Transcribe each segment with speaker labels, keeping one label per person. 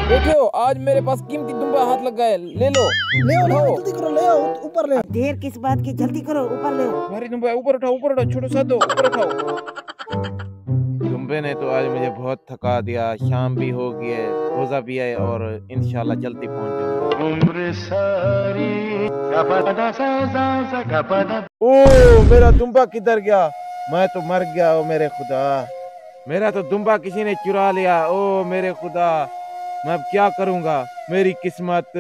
Speaker 1: बैठे हो, आज मेरे पास कीमती दुम्बा हाथ लग गया है, ले लो।
Speaker 2: ले आओ, जल्दी करो, ले आओ, ऊपर ले आओ।
Speaker 3: देर किस बात की, जल्दी करो, ऊपर ले आओ।
Speaker 1: भारी दुम्बा है, ऊपर उठाओ, छोटो सा दो, ऊपर उठाओ। दुम्बे ने तो आज मुझे बहुत थका दिया, शाम भी हो गई है, रोजा भी है और इंशाल्लाह जल्दी पहुंच जाऊंगा। ओ मेरा दुम्बा किधर गया? मैं तो मर गया। ओ मेरे खुदा, मेरा तो दुम्बा किसी ने चुरा लिया। ओ मेरे खुदा, मैं अब क्या करूंगा? मेरी किस्मत।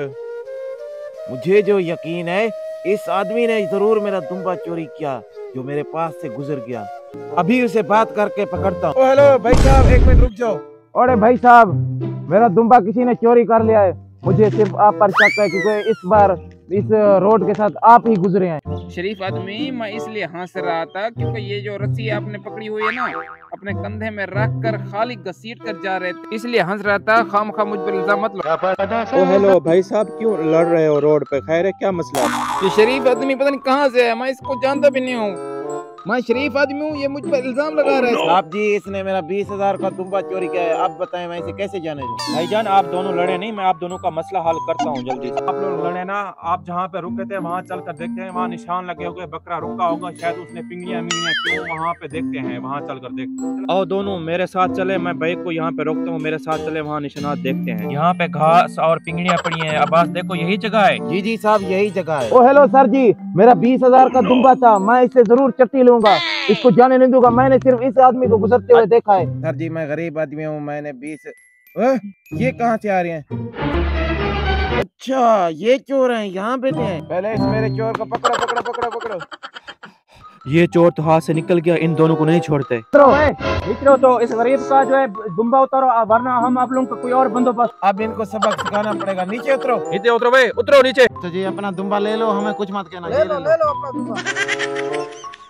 Speaker 1: मुझे जो यकीन है इस आदमी ने जरूर मेरा दुम्बा चोरी किया जो मेरे पास से गुजर गया। अभी उसे बात करके पकड़ता हूँ। हेलो भाई साहब, एक मिनट रुक जाओ। अरे भाई साहब, मेरा दुम्बा किसी ने चोरी कर लिया है। मुझे सिर्फ आप पर शक है क्योंकि इस बार इस रोड के साथ आप ही गुजरे हैं।
Speaker 4: शरीफ आदमी, मैं इसलिए हंस रहा था क्योंकि ये जो रस्सी आपने पकड़ी हुई है ना, अपने कंधे में रख कर खाली घसीट कर जा रहे थे, इसलिए हंस रहा था। खामखा मुझ पर इल्जाम मत लो।
Speaker 5: ओ हेलो भाई साहब, क्यों लड़ रहे हो रोड पे? खैर है, क्या मसला?
Speaker 4: ये शरीफ आदमी पता नहीं कहाँ से है, मैं इसको जानता भी नहीं हूँ। मैं शरीफ आदमी हूँ, ये मुझ पर इल्जाम लगा रहा है।
Speaker 1: साहब जी, इसने मेरा 20,000 का दुम्बा चोरी किया है। आप बताएं मैं इसे कैसे जाने दूं?
Speaker 5: भाईजान, आप दोनों लड़े नहीं, मैं आप दोनों का मसला हल करता हूँ जल्दी से। आप लोग लड़े ना, आप जहाँ पे रुके थे वहाँ चल कर देखते हैं, वहाँ निशान लगे होंगे, बकरा रुका होगा, शायद उसने पिंगलियाँ क्यों, वहाँ पे देखते हैं, वहाँ चल कर देखते हैं। आओ दोनों मेरे साथ चले, मैं बाइक को यहाँ पे रोकता हूँ, मेरे साथ चले, वहाँ निशानात देखते हैं। यहाँ पे घास और पिंगलियाँ पड़ी है। अब्बास देखो, यही जगह है।
Speaker 1: जी जी साहब, यही जगह है।
Speaker 2: ओ हेलो सर जी, मेरा 20,000 का दुम्बा था, मैं इससे जरूर चट्टी लूंगा, इसको जाने नहीं दूंगा। मैंने सिर्फ इस आदमी को गुजरते हुए देखा है।
Speaker 1: सर जी, मैं गरीब आदमी हूँ, मैंने 20। ये कहाँ से आ रहे हैं? अच्छा, ये चोर हैं, यहाँ बैठे हैं। पहले इस मेरे चोर को पकड़ो।
Speaker 5: ये चोर तो हाथ से निकल गया, इन दोनों को नहीं छोड़ते।
Speaker 2: मित्रों, तो इस गरीब का जो है दुम्बा उतारो, वरना हम आप लोगों का कोई और बंदोबस्त।
Speaker 1: अब इनको सबक सिखाना पड़ेगा। नीचे उतरो।
Speaker 5: नीचे उतरो भाई, उतरो नीचे।
Speaker 1: तो जी अपना दुम्बा ले लो, हमें कुछ मत कहना।
Speaker 2: ले लो अपना दुम्बा।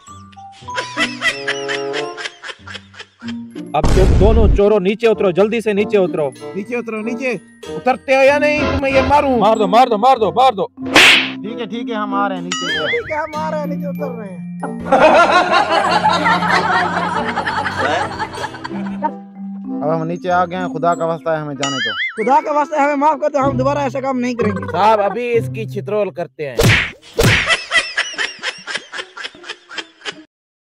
Speaker 5: अब तुम दोनों चोरों नीचे उतरो, जल्दी से नीचे उतरो।
Speaker 1: नीचे उतरो, नीचे उतरते हो या नहीं? तुम्हें ये मारूं?
Speaker 5: मार दो।
Speaker 1: ठीक है, हम आ रहे हैं नीचे।
Speaker 2: ठीक है, हम आ रहे हैं, नीचे उतर रहे हैं।
Speaker 1: अब हम नीचे आ गए हैं, खुदा का वास्ता है हमें जाने दो।
Speaker 2: खुदा का वास्ता हमें माफ कर दो, हम दोबारा ऐसा काम नहीं करेंगे।
Speaker 1: साहब, अभी इसकी छितरोल करते हैं।